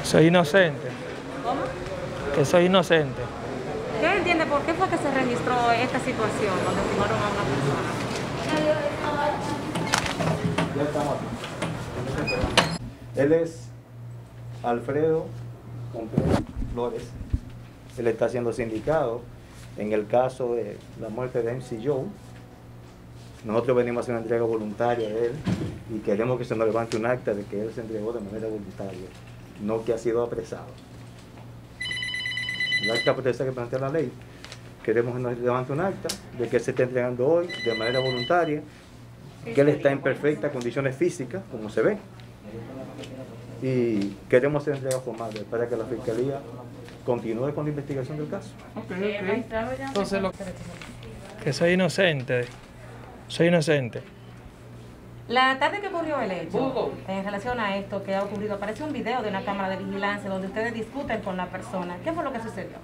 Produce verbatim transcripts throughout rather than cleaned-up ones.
Soy inocente. ¿Cómo? Que soy inocente. ¿Qué entiende por qué fue que se registró esta situación donde firmaron a una persona? Ya estamos aquí. Él es Alfredo Contreras Flores. Él está siendo sindicado en el caso de la muerte de M C Joe. Nosotros venimos a hacer una entrega voluntaria de él y queremos que se nos levante un acta de que él se entregó de manera voluntaria, no que ha sido apresado. El acta protesta que plantea la ley, queremos que nos levante un acta de que él se está entregando hoy de manera voluntaria, que él está en perfectas condiciones físicas, como se ve, y queremos hacer entrega formal para que la Fiscalía continúe con la investigación del caso. Okay, okay. Entonces, lo... Que soy inocente. Soy inocente. La tarde que ocurrió el hecho, en relación a esto que ha ocurrido, aparece un video de una cámara de vigilancia donde ustedes discuten con la persona. ¿Qué fue lo que sucedió?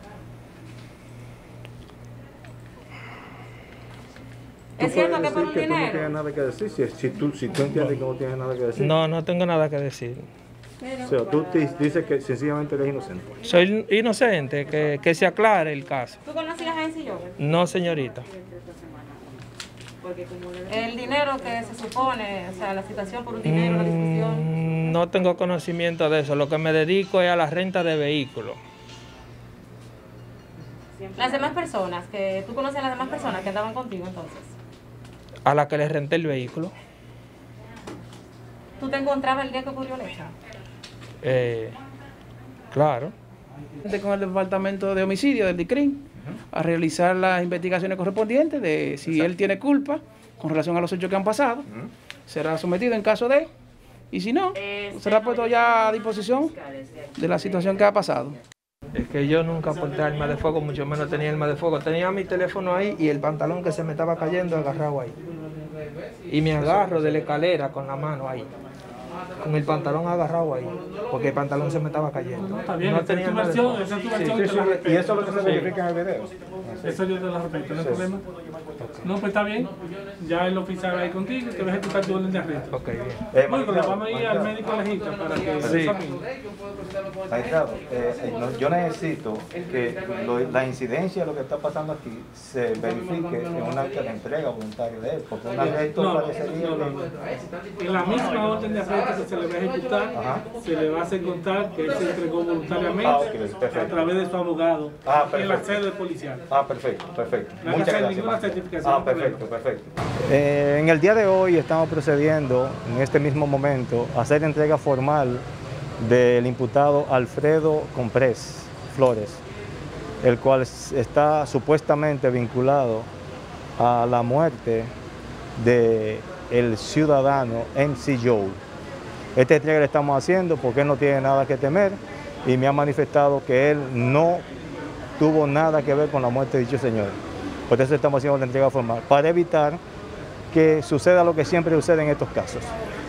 ¿Es cierto que por un que tú no dinero? tienes nada que decir, si, si, tú, si tú entiendes que no tienes nada que decir. No, no tengo nada que decir. O sea, tú te dices que sencillamente eres inocente. Soy inocente, que, que se aclare el caso. ¿Tú conocías a M C Joe? No, señorita. El dinero que se supone, o sea, la situación por un dinero, la discusión. Mm, no tengo conocimiento de eso. Lo que me dedico es a la renta de vehículos. Las demás personas, que tú conoces a las demás personas que andaban contigo entonces. A la que le renté el vehículo. ¿Tú te encontrabas el día que ocurrió el hecho? Eh, claro. con el departamento de homicidio del D I C R I M a realizar las investigaciones correspondientes de si él tiene culpa con relación a los hechos que han pasado. Será sometido en caso de, y si no, será puesto ya a disposición de la situación que ha pasado. Es que yo nunca porté arma de fuego, mucho menos tenía arma de fuego. Tenía mi teléfono ahí y el pantalón que se me estaba cayendo agarrado ahí. Y me agarro de la escalera con la mano ahí. Con el pantalón agarrado ahí, porque el pantalón se me estaba cayendo. No, está bien, no esa es tu versión, esa es tu versión. Sí, sí, sí. Y eso es lo que se verifica en el video. Eso yo te lo respeto, no hay problema. No, pues está bien, ya el oficial ahí contigo, te va a ejecutar tu orden de arresto. Ok, bien. Eh, Bueno, pero magistrado, vamos a ir al médico legista para que Sí. examine. Magistrado, eh, eh, no, yo necesito que lo- la incidencia de lo que está pasando aquí se verifique en un acta de entrega voluntaria de él, porque un arresto No, parecería no, no, no. En la misma orden de arresto que se le va a ejecutar, Ajá. se le va a hacer contar que él se entregó voluntariamente Ah, ok, perfecto. a través de su abogado Ah, en la perfecto. sede policial. Ah, perfecto, perfecto. No hay que Muchas hacer gracias. ninguna maestro. certificación, Ah, no perfecto, problema. perfecto. Eh, en el día de hoy estamos procediendo, en este mismo momento, a hacer entrega formal del imputado Alfredo Contreras Flores, el cual está supuestamente vinculado a la muerte del ciudadano M C Joe. Esta entrega la estamos haciendo porque él no tiene nada que temer y me ha manifestado que él no tuvo nada que ver con la muerte de dicho señor. Por eso estamos haciendo la entrega formal, para evitar que suceda lo que siempre sucede en estos casos.